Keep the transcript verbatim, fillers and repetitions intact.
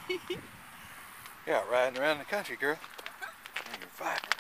Yeah, riding around the country, girl. You're fine.